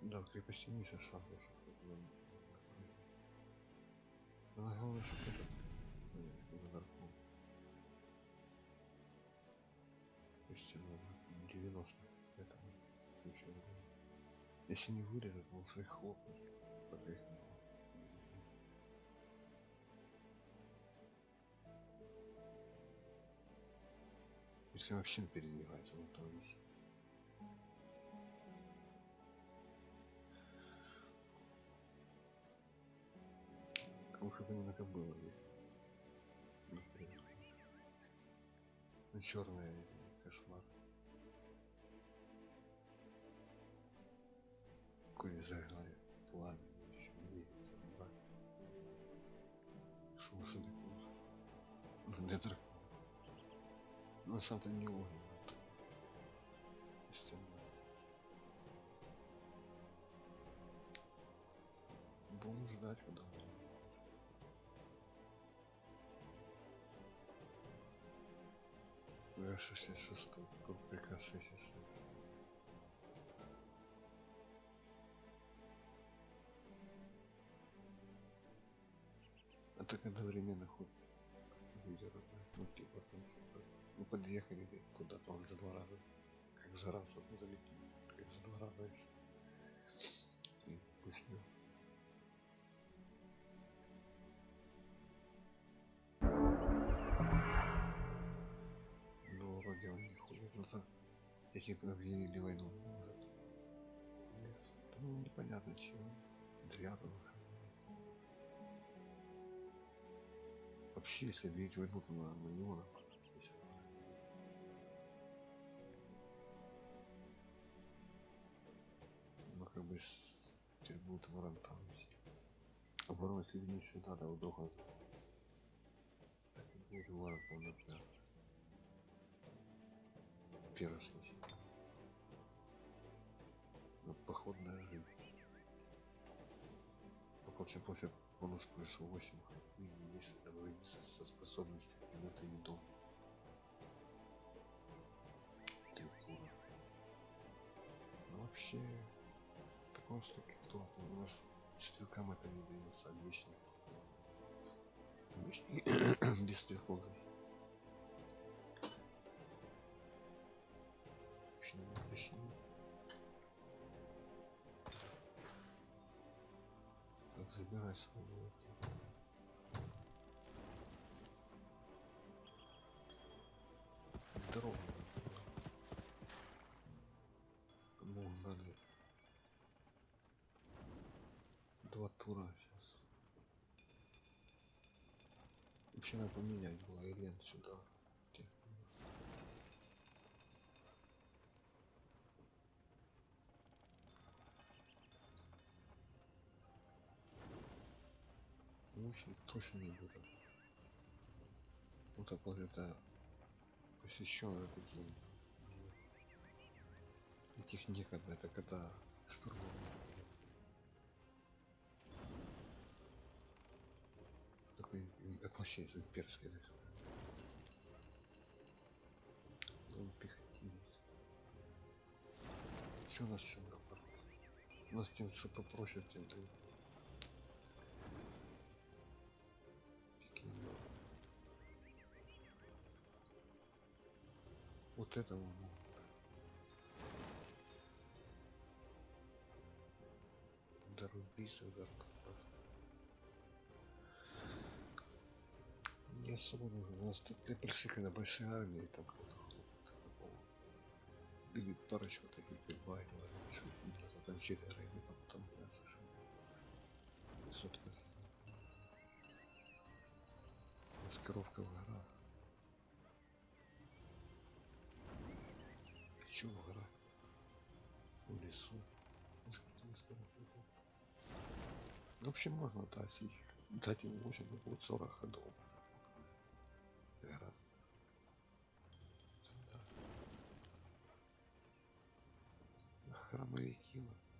Да, в крепости ниже шагу. Она главное, что этот наверху. То есть 90. Это еще. Если не вырезать, он своих хлопнуть. Пока их не было. Если вообще не передвигается, он там висит. Лучше бы не надо было здесь. Ну, черный кошмар. Кури загнали пламя. Еще не видится. Шум шедеков. Для дракона. Но сам-то не огонь. Будем ждать, когда он 66, приказ 66. А так одновременно ход видео, ну типа там что-то. Ну подъехали куда-то он за 2 раза. Как за раз вот залетел. Как за 2 раза еще. И пустил. Ну вроде он не ходит назад. Если бы объявили войну, может. Нет. Ну непонятно чего. Дряду. Вообще, если объявить войну, то на него нападать. Ну как бы теперь будут ворон там вести. Оборона, если не сюда, да, удобно. Так и будет ворон полноценно. Первый случай. Но походная жизнь. После бонус плюс 8 если договориться со способностью это не дом. Ты кура. Ну вообще такого что кто у нас стрелкам это не дается обычно. Без стрелков. Вообще не красиво. Так, забирай свою. Здорово. Кому дали 2 тура сейчас. Вообще надо поменять было Элен сюда. Мучить точно не буду. Вот так вот это посещенные такие. Этих некогда, это когда штурм. Такой, как вообще имперский, да? Он пехотинец. Что у нас еще было? У нас тем, что попроще, тем ты. Вот этого могут. Дорубиться, да. Не особо нужно. У нас тут пришли, когда большая армия, и там кто-то или парочку таких бывает, что там 4 рейды, а потом я совершенно сотка. Маскировка в горах. Чё в горах? В лесу. В общем, можно дать ему 8, будет 40 ходов. Гора. Да. Хромовики.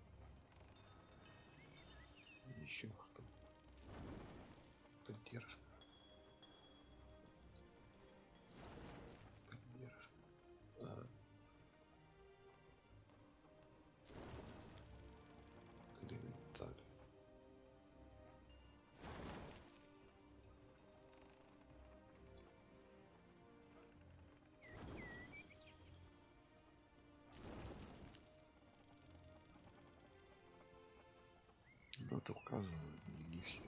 Еще кто? Поддержка. Поддержка. А. Ну, это указано, не все.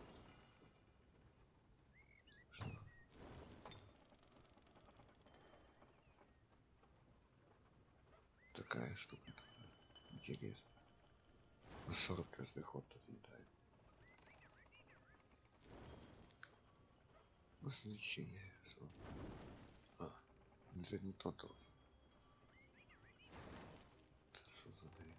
Что? Такая штука такая. Интересно. На 40 каждый ход отлетает. Развлечение. Что? А, это не тот тоже. Это что за дрянь?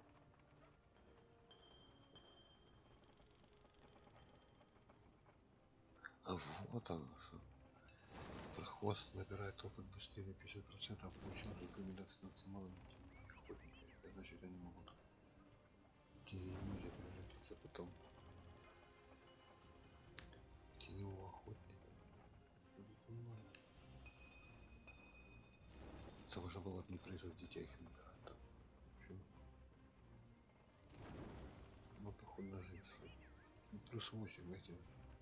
А вот оно что. Прохвост набирает опыт быстрее на 50%, получил рекомендации максимально охотники. Это значит, они могут теневые превратиться потом в теневого охотника. Это можно было бы не производить, а их набирать там. Почему? Ну, поход на жизнь. Ну, плюс 8 этим.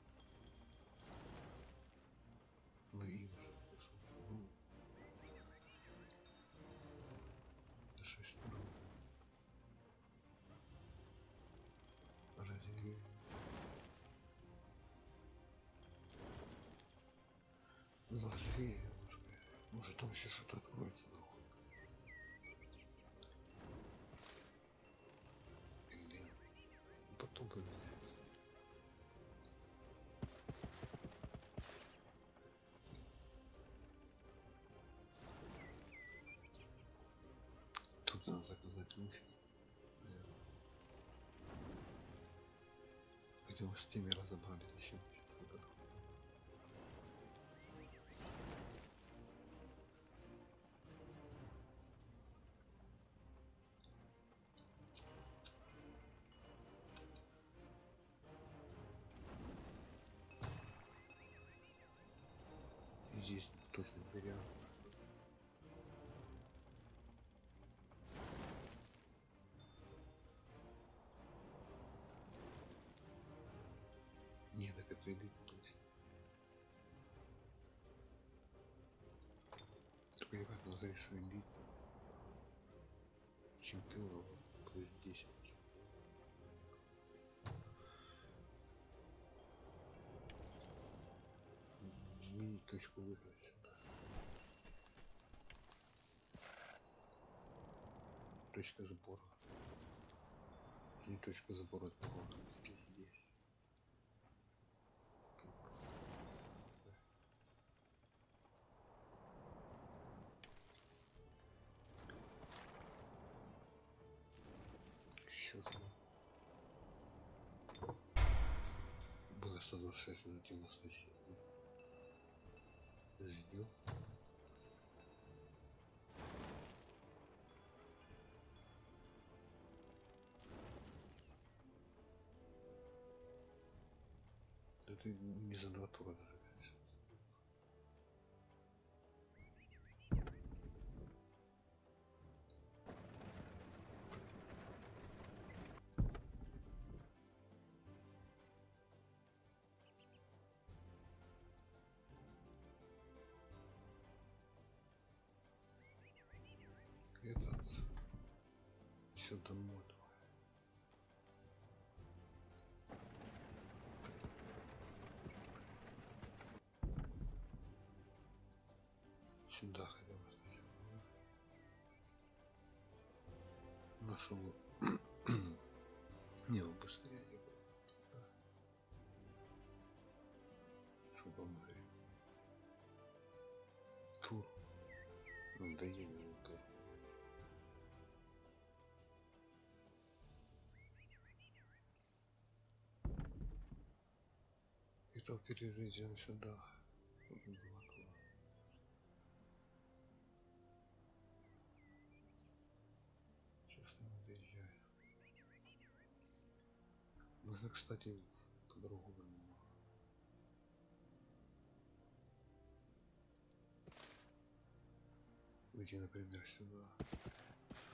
Ну, им же плюс 8. Ну, это 6 урон. Разве... Разве... Может там еще что-то откроется, нахуй. Или... Потом поменяется. Тут надо заказать лучше. Пойдем с теми разобрались еще. Здесь точно берем. Не, так это элит точно. Только я как назовешь элит. Чемпионов плюс 10. Изменить точку выхода сюда. Точка сбора. Не точка сбора того, здесь. Еще там. Было 126 минут на следующий. Ждем. Это не за 2 тура даже, конечно. Этот все домой. Сюда хотя бы сначала. Нашел. Не, он быстрее. Да. Чтобы он тур. Надоели его тур. И то переезжаем сюда. Чтобы было классно. Сейчас не доезжаю. Можно, кстати, по-другому немного. Выйти, например, сюда.